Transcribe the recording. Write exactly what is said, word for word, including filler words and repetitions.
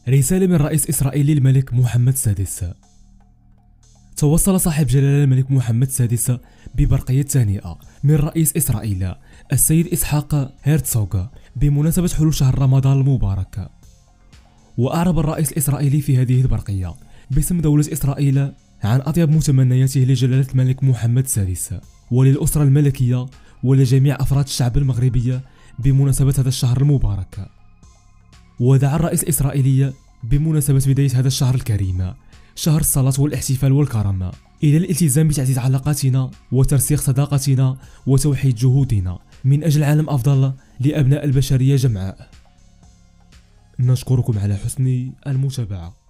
رسالة من رئيس إسرائيل الملك محمد السادس. توصل صاحب جلالة الملك محمد السادس ببرقية تهنئة من رئيس إسرائيل السيد إسحاق هيرتزوغ بمناسبة حلول شهر رمضان المبارك. وأعرب الرئيس الإسرائيلي في هذه البرقية باسم دولة إسرائيل عن أطيب متمنياته لجلالة الملك محمد السادس وللأسرة الملكية ولجميع أفراد الشعب المغربي بمناسبة هذا الشهر المبارك. ودعا الرئيس الإسرائيلي بمناسبة بداية هذا الشهر الكريم، شهر الصلاة والاحتفال والكرم، إلى الالتزام بتعزيز علاقاتنا وترسيخ صداقتنا وتوحيد جهودنا من أجل عالم أفضل لأبناء البشرية جمعاء. نشكركم على حسن المتابعة.